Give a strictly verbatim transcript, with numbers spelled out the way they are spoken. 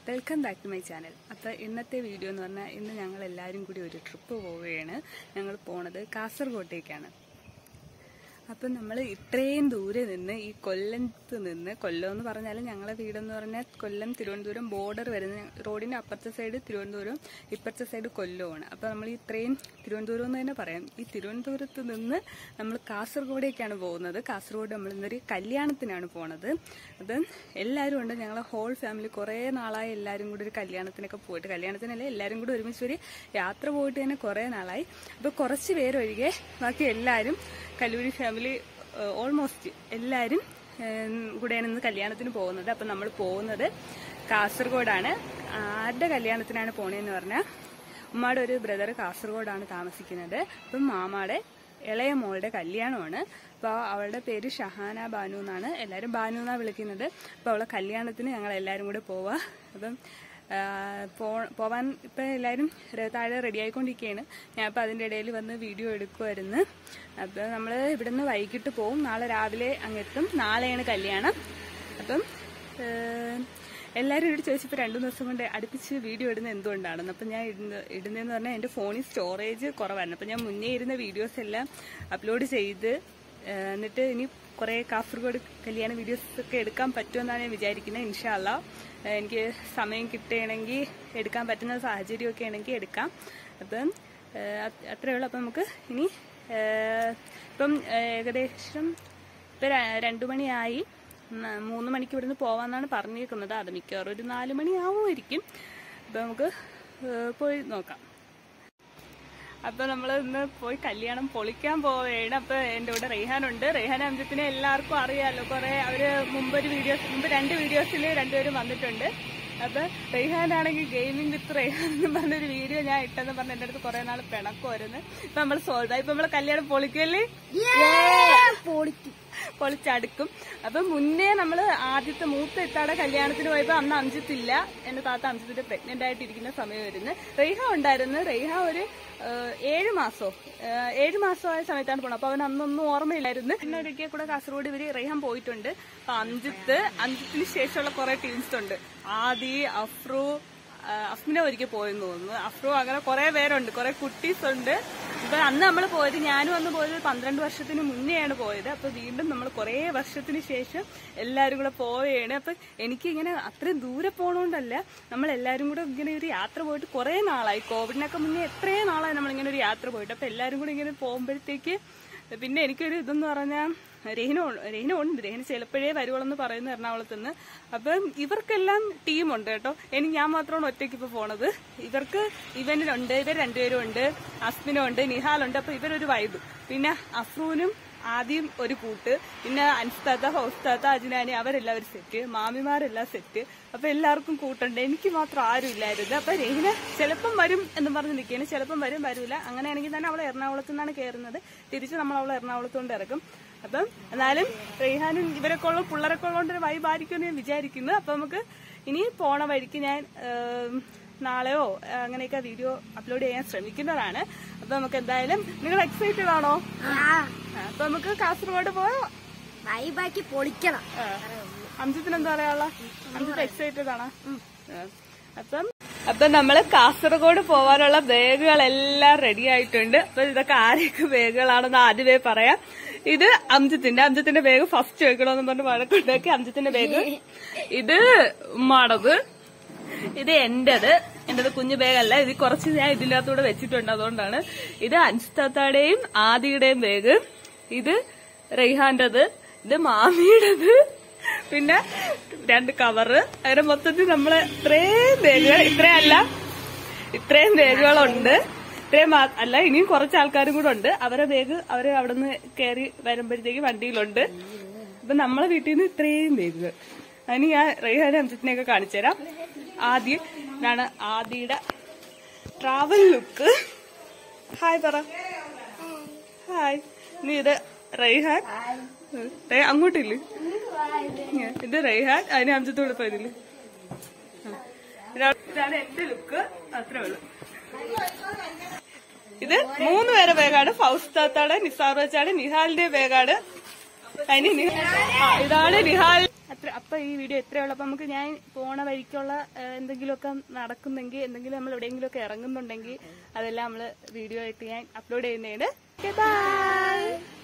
Welcome back to my channel. അപ്പോൾ ഇന്നത്തെ video എന്ന് പറഞ്ഞാൽ ഇന്ന് ഞങ്ങൾ എല്ലാവരും കൂടി ഒരു ട്രിപ്പ് പോവുകയാണ്. ഞങ്ങൾ പോണത് കാസർഗോട്ടേക്കാണ്. അപ്പം നമ്മൾ ഇത്രയും ദൂരെ നിന്ന് ഈ കൊല്ലത്ത് നിന്ന്, കൊല്ലം എന്ന് പറഞ്ഞാൽ ഞങ്ങളെ വീടെന്ന് പറഞ്ഞാൽ കൊല്ലം തിരുവനന്തപുരം ബോർഡർ വരുന്ന റോഡിൻ്റെ അപ്പുറത്തെ സൈഡ് തിരുവനന്തപുരം, ഇപ്പുറത്തെ സൈഡ് കൊല്ലമാണ്. അപ്പോൾ നമ്മൾ ഇത്രയും തിരുവനന്തപുരം എന്ന് തന്നെ പറയാം. ഈ തിരുവനന്തപുരത്ത് നിന്ന് നമ്മൾ കാസർഗോഡേക്കാണ് പോകുന്നത്. കാസർഗോഡ് നമ്മൾ ഇന്നൊരു കല്യാണത്തിനാണ് പോണത്. അപ്പം എല്ലാവരും ഉണ്ട്, ഞങ്ങളെ ഹോൾ ഫാമിലി. കുറേ നാളായി എല്ലാവരും കൂടി ഒരു കല്യാണത്തിനൊക്കെ പോയിട്ട്, കല്യാണത്തിനല്ല എല്ലാവരും കൂടി ഒരുമിച്ച് ഒരു യാത്ര പോയിട്ട് തന്നെ കുറേ നാളായി. അപ്പോൾ കുറച്ച് പേരൊഴികെ ബാക്കി എല്ലാവരും കല്ലൂരി ഫാമിലി ഓൾമോസ്റ്റ് എല്ലാവരും കൂടെയാണ് ഇന്ന് കല്യാണത്തിന് പോകുന്നത്. അപ്പം നമ്മൾ പോകുന്നത് കാസർഗോഡാണ്. ആരുടെ കല്യാണത്തിനാണ് പോണേന്ന് പറഞ്ഞാൽ ഉമ്മയുടെ ഒരു ബ്രദർ കാസർഗോഡാണ് താമസിക്കുന്നത്. അപ്പം മാമാടെ ഇളയ മോളുടെ കല്യാണമാണ്. അപ്പോൾ അവളുടെ പേര് ഷഹാന ബാനു എന്നാണ്, എല്ലാവരും ബാനു എന്നാണ് വിളിക്കുന്നത്. അപ്പോൾ അവളെ കല്യാണത്തിന് ഞങ്ങൾ എല്ലാവരും കൂടെ പോവാ. അപ്പം പോവാൻ ഇപ്പം എല്ലാവരും താഴെ റെഡി ആയിക്കൊണ്ടിരിക്കുകയാണ്. ഞാൻ ഇപ്പം അതിൻ്റെ ഇടയിൽ വന്ന് വീഡിയോ എടുക്കുമായിരുന്നു. അപ്പം നമ്മൾ ഇവിടുന്ന് വൈകിട്ട് പോവും, നാളെ രാവിലെ അങ്ങെത്തും. നാളെയാണ് കല്യാണം. അപ്പം എല്ലാവരും ഇവിടെ ചോദിച്ചപ്പോൾ രണ്ടു ദിവസം കൊണ്ട് അടുപ്പിച്ച് വീഡിയോ ഇടുന്നത് എന്തുകൊണ്ടാണെന്ന്. അപ്പം ഞാൻ ഇടുന്ന ഇടുന്നതെന്ന് പറഞ്ഞാൽ എൻ്റെ ഫോണിൽ സ്റ്റോറേജ് കുറവായിരുന്നു. അപ്പം ഞാൻ മുന്നേ ഇരുന്ന വീഡിയോസ് എല്ലാം അപ്ലോഡ് ചെയ്ത് എന്നിട്ട് ഇനി കുറേ കാസർഗോഡ് കല്യാണ വീഡിയോസൊക്കെ എടുക്കാൻ പറ്റുമെന്നാണ് ഞാൻ വിചാരിക്കുന്നത്. ഇൻഷാ അല്ലാ എനിക്ക് സമയം കിട്ടുകയാണെങ്കിൽ എടുക്കാൻ പറ്റുന്ന സാഹചര്യമൊക്കെ ആണെങ്കിൽ എടുക്കാം. അപ്പം അത്രയേ ഉള്ളൂ. അപ്പം നമുക്ക് ഇനി ഇപ്പം ഏകദേശം ഇപ്പം രണ്ടു മണിയായി, മൂന്ന് മണിക്ക് ഇവിടുന്ന് പോവാന്നാണ് പറഞ്ഞിരിക്കുന്നത്. അത് മിക്കവാറും ഒരു നാല് മണി ആവുമായിരിക്കും. അപ്പം നമുക്ക് പോയി നോക്കാം. അപ്പൊ നമ്മൾ ഇന്ന് പോയി കല്യാണം പൊളിക്കാൻ പോവുകയാണ്. അപ്പൊ എന്റെ കൂടെ റെയ്ഹാനുണ്ട്. റെയ്ഹാൻ അംജത്തിനെ എല്ലാവർക്കും അറിയാമല്ലോ. കുറെ അവര് മുമ്പ് ഒരു വീഡിയോസ് മുമ്പ് രണ്ട് വീഡിയോസിൽ രണ്ടുപേരും വന്നിട്ടുണ്ട്. അപ്പൊ റെയ്ഹാനാണെങ്കിൽ ഗെയിമിംഗ് വിത്ത് റെയ്ഹാൻ എന്ന് പറഞ്ഞൊരു വീഡിയോ ഞാൻ ഇട്ടെന്ന് പറഞ്ഞ എന്റെ അടുത്ത് കുറെ നാൾ പിണക്കുമായിരുന്നു. ഇപ്പൊ നമ്മൾ സോൾവ് ആയി. ഇപ്പൊ നമ്മളെ കല്യാണം പൊളിക്കല്ലേ, പൊളിച്ചടുക്കും. അപ്പൊ മുന്നേ നമ്മള് ആദ്യത്തെ മൂത്ത ഇത്താടെ കല്യാണത്തിന് പോയപ്പോ അന്ന് അംജിത്തില്ല. എന്റെ താത്ത അംജിത്തിന്റെ പ്രഗ്നന്റ് ആയിട്ടിരിക്കുന്ന സമയമായിരുന്നു. റെയ്ഹ ഉണ്ടായിരുന്നു. റെയ്ഹ ഒരു ഏഴു മാസോ ഏഴു മാസമായ സമയത്താണ് പോണത്. അപ്പൊ അവൻ അന്നൊന്നും ഓർമ്മയില്ലായിരുന്നു. പിന്നെ ഒരിക്കൽ കൂടെ കാസർഗോഡ് ഇവര് റെയ്ഹാൻ പോയിട്ടുണ്ട്. അപ്പൊ അംജിത്ത് അംജിത്തിന് ശേഷമുള്ള കുറെ ടീംസ് ഉണ്ട്. ആദി, അഫ്രു, അഫ്മിന ഒരിക്കൽ പോയെന്ന് തോന്നുന്നു. അഫ്രു, അങ്ങനെ കുറെ പേരുണ്ട്, കുറെ കുട്ടീസ് ഉണ്ട്. ഇപ്പൊ അന്ന് നമ്മൾ പോയത്, ഞാനും അന്ന് പോയത് പന്ത്രണ്ട് വർഷത്തിന് മുന്നെയാണ് പോയത്. അപ്പൊ വീണ്ടും നമ്മൾ കുറെ വർഷത്തിന് ശേഷം എല്ലാരും കൂടെ പോവുകയാണ്. അപ്പൊ എനിക്ക് ഇങ്ങനെ അത്രയും ദൂരെ പോണോണ്ടല്ല, നമ്മൾ എല്ലാരും കൂടെ ഇങ്ങനെ ഒരു യാത്ര പോയിട്ട് കുറെ നാളായി. കോവിഡിനൊക്കെ മുന്നേ എത്രയും നാളായി നമ്മളിങ്ങനെ ഒരു യാത്ര പോയിട്ട്. അപ്പൊ എല്ലാരും കൂടെ ഇങ്ങനെ പോകുമ്പോഴത്തേക്ക് പിന്നെ എനിക്കൊരു ഇതെന്ന് പറഞ്ഞാൽ രഹിന രഹിന ഉണ്ട്. രഹിന ചിലപ്പോഴേ വരുവോളെന്ന് പറയുന്നു എറണാകുളത്ത് നിന്ന്. അപ്പം ഇവർക്കെല്ലാം ടീമുണ്ട് കേട്ടോ. എനിക്ക് ഞാൻ മാത്രമാണ് ഒറ്റയ്ക്ക് ഇപ്പൊ പോണത്. ഇവർക്ക് ഇവനിലുണ്ട്, ഇവർ രണ്ടുപേരും ഉണ്ട്, അസ്മിനും ഉണ്ട്, നിഹാലുണ്ട്. അപ്പൊ ഇവരൊരു വൈബ്. പിന്നെ അഫ്രൂനും ആദ്യം ഒരു കൂട്ട്, പിന്നെ അൻസ്താത്ത, ഹൗസ്താത്ത, അജ്നാനി അവരെല്ലാവരും സെറ്റ്, മാമിമാരെല്ലാം സെറ്റ്. അപ്പൊ എല്ലാവർക്കും കൂട്ടുണ്ട്. എനിക്ക് മാത്രം ആരും ഇല്ലായിരുന്നു. അപ്പൊ രഹിന ചിലപ്പം വരും എന്ന് പറഞ്ഞ് നിൽക്കുകയാണ്. ചിലപ്പം വരും, വരൂല. അങ്ങനെയാണെങ്കിൽ തന്നെ അവളെ എറണാകുളത്ത് നിന്നാണ് കയറുന്നത്. തിരിച്ച് നമ്മൾ അവളെ എറണാകുളത്ത് കൊണ്ട് ഇറക്കും. അപ്പം എന്നാലും റെയ്ഹാനും ഇവരൊക്കെ ഉള്ള പിള്ളേരൊക്കെ ഉള്ളതുകൊണ്ട് വൈബ് ആയിരിക്കുമെന്ന് ഞാൻ വിചാരിക്കുന്നു. അപ്പൊ നമുക്ക് ഇനി പോണ വഴിക്ക് ഞാൻ നാളെയോ അങ്ങനെയൊക്കെ വീഡിയോ അപ്ലോഡ് ചെയ്യാൻ ശ്രമിക്കുന്നതാണ്. അപ്പൊ നമുക്ക് എന്തായാലും, നിങ്ങൾ എക്സൈറ്റഡ് ആണോ? അപ്പൊ നമുക്ക് കാസർഗോഡ് പോയോ വൈബാക്കി പൊളിക്കണം. അംജിത്തിന് എന്താ പറയാനുള്ള? അംജിത്ത് എക്സൈറ്റഡ് ആണോ? അപ്പം അപ്പൊ നമ്മള് കാസർഗോഡ് പോവാനുള്ള ബാഗുകളെല്ലാം റെഡി ആയിട്ടുണ്ട്. അപ്പൊ ഇതൊക്കെ ആരൊക്കെ ബാഗുകളാണെന്ന് ആദ്യമേ പറയാം. ഇത് അംജിത്തിന്റെ അംജിത്തിന്റെ ബാഗ് ഫസ്റ്റ് വെക്കണമെന്ന് പറഞ്ഞ് വഴക്കുണ്ടാക്കി. അംജിത്തിന്റെ ബാഗ് ഇത് ഉമ്മാടത്, ഇത് എന്റേത്. എന്റേത് കുഞ്ഞു ബാഗല്ല, ഇത് കുറച്ച് ഞാൻ ഇതിന്റെ അകത്തൂടെ വെച്ചിട്ടുണ്ട്, അതുകൊണ്ടാണ്. ഇത് അൻസ്താത്തയുടെയും ആദിയുടെയും ബാഗ്, ഇത് റെയ്ഹാന്റേത്, ഇത് മാമിയുടേത്, പിന്നെ രണ്ട് കവറ്. അങ്ങനെ മൊത്തത്തിൽ നമ്മള് ഇത്രയും ബാഗുകൾ, ഇത്രയല്ല ഇത്രയും ബാഗുകളുണ്ട്. ഇത്രയും അല്ല, ഇനിയും കുറച്ച് ആൾക്കാരും കൂടെ ഉണ്ട്. അവരെ ബാഗ് അവര് അവിടെ നിന്ന് കയറി വരുമ്പോഴത്തേക്ക് വണ്ടിയിലുണ്ട്. അപ്പൊ നമ്മളെ വീട്ടിൽ നിന്ന് ഇത്രയും ബാഗുകൾ. അതിന് ഞാൻ റെയ്ഹാനും അംജിത്തിനെയൊക്കെ കാണിച്ചു തരാം. ആദ്യം ഇതാണ് ആദിയുടെ ട്രാവൽ ലുക്ക്. ഹായ് പറ. ഹായ്. നീ ഇത് റെയ്ഹാൻ, അങ്ങോട്ടില്ലേ? ഇത് റെയ്ഹാൻ, അതിന് അംജിത്തോടെ പോയതില്ലേ? ഇതാണ് എന്റെ ലുക്ക്. അത്രേ ഉള്ളു. ഇത് മൂന്ന് പേരെ ബാഗാണ്. ഫൗസ്താത്താടെ, നിസാർ വെച്ചാട്, നിഹാലിന്റെ ബാഗാണ്. അതിന് ഇതാണ് നിഹാൽ. അത്ര എത്ര അപ്പൊ ഈ വീഡിയോ എത്രയുള്ളൂ. അപ്പൊ നമുക്ക് ഞാൻ പോണ വഴിക്കുള്ള എന്തെങ്കിലുമൊക്കെ നടക്കുന്നെങ്കിൽ, എന്തെങ്കിലും നമ്മൾ എവിടെയെങ്കിലുമൊക്കെ ഇറങ്ങുന്നുണ്ടെങ്കിൽ അതെല്ലാം നമ്മള് വീഡിയോ ആയിട്ട് ഞാൻ അപ്ലോഡ് ചെയ്യുന്നതാണ്. ബൈ.